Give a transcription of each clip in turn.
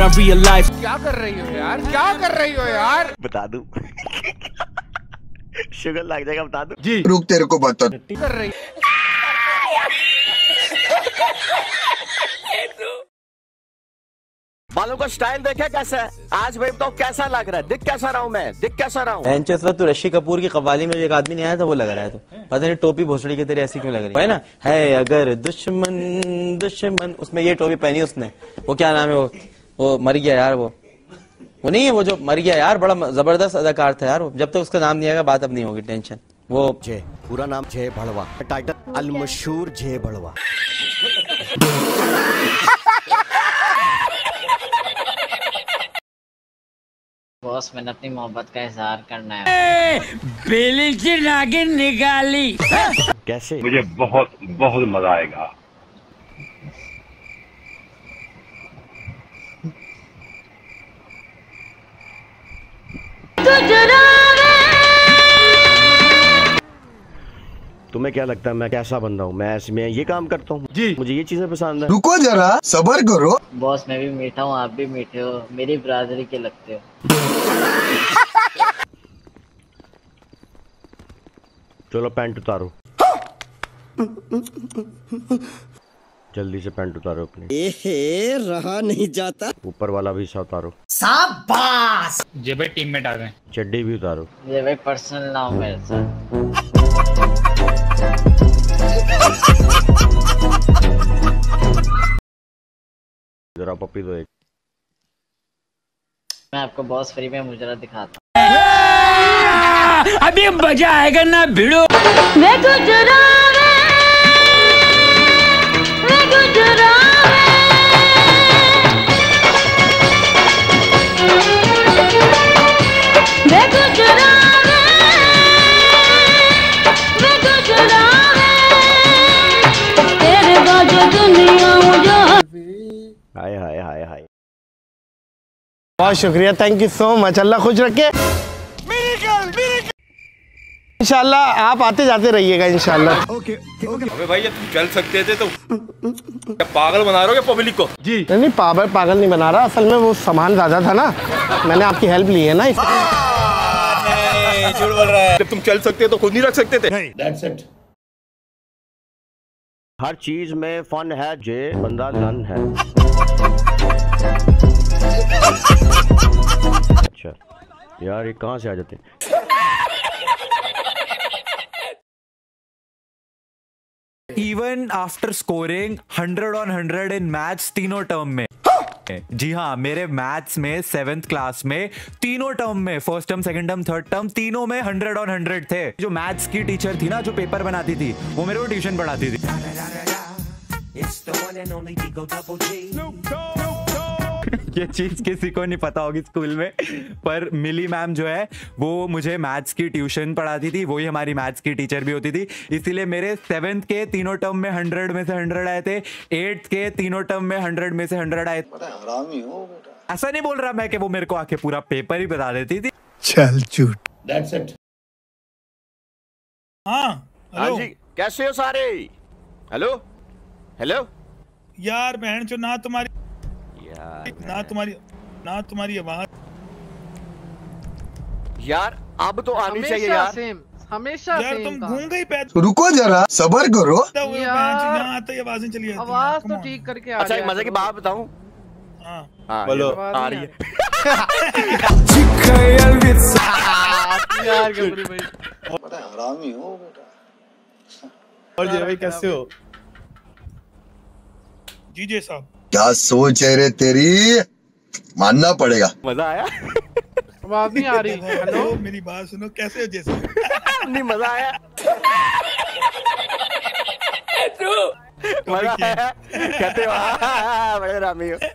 on real life. क्या कर रही हो यार, क्या कर रही हो यार? बता दूं शुगर लग जाएगा, बता दूं जी। रुक तेरे को बता कर रही बालों का स्टाइल देखे कैसा है आज भाई, तो कैसा लग रहा है, दिख कैसा रहा हूँ मैं, दिख कैसा रहा हूँ। तू ऋषि कपूर की कव्वाली में जो एक आदमी नहीं आया था वो लग रहा है, तो पता नहीं टोपी भोसड़ी की तरह ऐसी क्यों लग रही है ना। है अगर दुश्मन दुश्मन, उसमें ये टोपी पहनी उसने, वो क्या नाम है वो मर गया यार, वो नहीं है वो जो मर गया यार, बड़ा जबरदस्त अदाकार था यार वो। जब तक उसका नाम नहीं आएगा बात अब नहीं होगी, टेंशन। वो जय, पूरा नाम जय भड़वा, टाइटल अल मशहूर जय भड़वा। बॉस मैंने अपनी मोहब्बत का इजहार करना है। बेली की नागिन निकाली। कैसे? मुझे बहुत बहुत मजा आएगा। तुम्हें क्या लगता है मैं कैसा बंदा हूँ? मैं ये काम करता हूँ जी, मुझे ये चीजें पसंद है। रुको जरा सबर करो। बॉस मैं भी मीठा हूँ, आप भी मीठे हो, मेरी बरादरी के लगते हो। चलो पैंट उतारो, जल्दी से पैंट उतारो अपनी। एहे रहा नहीं जाता। ऊपर वाला भी हिस्सा उतारो। शाबाश। जे भाई टीम में डाल रहे हैं। चड्डी भी उतारो। ये भाई पर्सनल ना हो मेरे साथ। जरा पप्पी दो एक। मैं आपको बॉस फ्री में मुजरा दिखाता हूँ। अभी मजा आएगा ना भिड़ो। हाय हाय हाय हाय। बहुत शुक्रिया, thank you so much. Allah खुश रखे। इंशाल्लाह आप आते जाते रहिएगा इंशाल्लाह। Okay okay. अबे भाई तुम चल सकते थे तो पागल बना रहे हो क्या पब्लिक को? जी नहीं, पागल नहीं बना रहा, असल में वो सामान ज्यादा था ना, मैंने आपकी हेल्प ली है ना। झूठ बोल रहा है। जब तुम चल सकते तो खुद नहीं रख सकते थे? That's it. हर चीज में फन है जे, बंदा लन है। अच्छा यार ये कहाँ से आ जाते हैं? Even after scoring 100 on 100 in maths तीनों टर्म में, जी हाँ मेरे मैथ्स में 7th क्लास में तीनों टर्म में, first term second term third term तीनों में 100 on 100 थे। जो मैथ्स की टीचर थी ना जो पेपर बनाती थी, वो मेरे को ट्यूशन पढ़ाती थी। ये चीज किसी को नहीं पता होगी स्कूल में, पर मिली मैम जो है वो मुझे मैथ्स की ट्यूशन पढ़ाती थी, वही हमारी मैथ्स की टीचर भी होती थी। इसीलिए मेरे 7th के तीनों टर्म में 100 में से 100 आए थे, 8th के तीनों टर्म में 100 में से 100 आए थे। हरामी हो बेटा। ऐसा नहीं बोल रहा मैं कि वो मेरे को आके पूरा पेपर ही बता देती थी। चल झूठ। That's it. हाँ जी, कैसे हो सारे? हेलो हेलो यार बहन चो ना तुम्हारी आवाज यार अब तो आनी चाहिए यार। हमेशा यार सेम तुम था। घूम गई पैर। रुको जरा सबर करो। यहाँ आते ही आवाजें चली जाती हैं। आवाज तो ठीक करके आ अच्छा एक मजे की बात बताऊं? हाँ बोलो। आ रही है यार गबरी भाई। बड़ा हरामी हो बेटा। और जी भाई कैसे हो? जीजे साहब क्या सोच है रे तेरी, मानना पड़ेगा। मजा आया? आवाज नहीं आ रही। हेलो मेरी बात सुनो, कैसे हो जैसे? नहीं मजा आया? मजा आया? कहते हो बड़े रामी हो।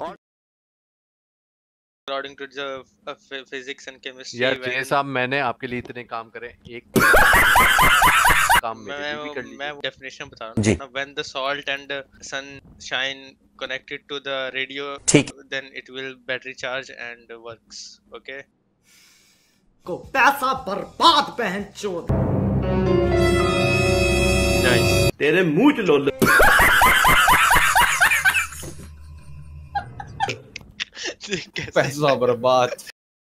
According to the physics and chemistry। यार जय साहब मैंने आपके लिए इतने काम करे, एक काम मैं डेफिनेशन बता रहा हूँ। When the salt and sunshine connected to the radio, then it will battery charge and works. Okay? को पैसा बर्बाद बहन चोद। Nice। तेरे मुंह च लोल। पैसा बर्बाद।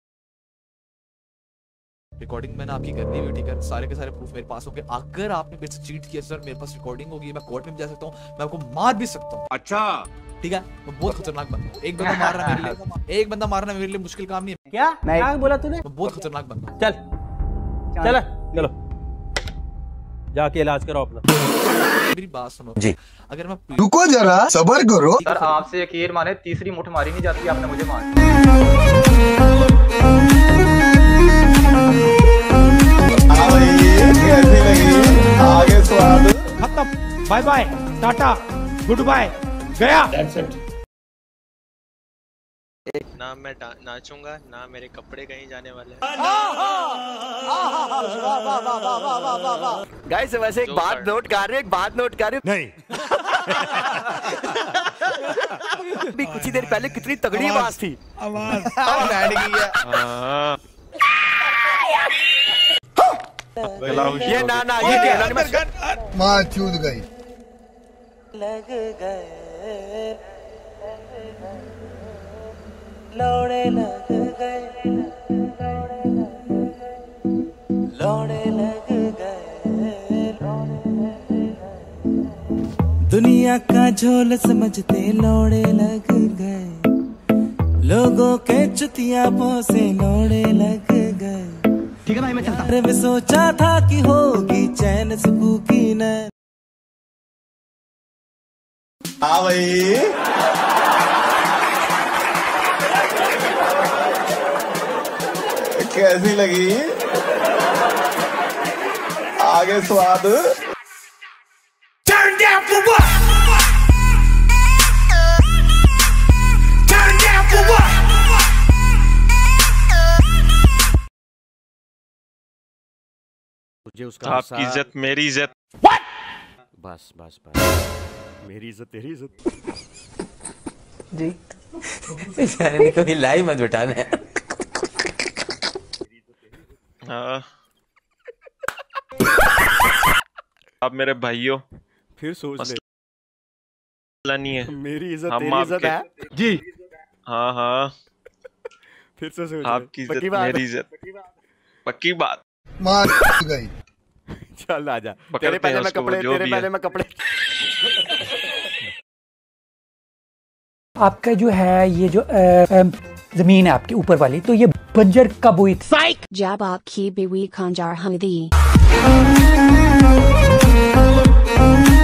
रिकॉर्डिंग मैंने आपकी करनी हुई, ठीक है, सारे के सारे प्रूफ मेरे पास होंगे। अगर आपने मेरे से चीट किया सर, मेरे पास रिकॉर्डिंग होगी, मैं कोर्ट में भी जा सकता हूँ, मैं आपको मार भी सकता हूँ। अच्छा ठीक है, मैं बहुत खतरनाक बंदा हूँ। एक बंदा मारना मेरे लिए, एक बंदा मारना मेरे लिए मुश्किल काम नहीं है। क्या क्या बोला तूने? मैं बहुत खतरनाक बंदा हूँ। चल चलो जाके इलाज करो अपना। मेरी बात सुनो जी, अगर मैं रुको जरा सबर करो। सर आपसे यकीन माने तीसरी मुठ मारी नहीं जाती, आपने मुझे मार। आगे स्वाद खत्म, bye bye, tata, goodbye, गया। ना मैं नाचूंगा, ना मेरे कपड़े कहीं जाने वाले हैं। गाइस वैसे एक बात नोट कर रहे हो, नहीं भी कुछ ही देर पहले कितनी तगड़ी आवाज थी, आवाज बैठ गई है। ये ना ये कहना माँ चूद गई। लग गए लौड़े, लग गए लौड़े, लग गए। दुनिया का झोल समझते लौड़े लग गए, लोगों के चुतियापों से लौड़े लग गए। ठीक है भाई मैं चलता हूँ। सोचा था कि होगी चैन सुकून की न। हाँ भाई कैसी लगी आगे स्वाद। Turn down for what? Turn down for what? मुझे उसका आपकी इज्जत मेरी इज्जत। बस बस बस, मेरी इज्जत तेरी इज्जत जी। बेचारे को हिलाई मत बिठाना है। हाँ आप मेरे भाइयों फिर सोच ले, मसला नहीं है, मेरी इज्जत हम तेरी इज्जत है जी। हाँ हाँ फिर से सोच, आपकी इज्जत मेरी इज्जत, पक्की बात। मार गई। चल आजा, तेरे पहले मैं कपड़े, तेरे पहले मैं कपड़े। आपका जो है ये जो जमीन है आपके ऊपर वाली, तो ये बंजर कब हुई? जब आपकी बीवी खंजर हमदी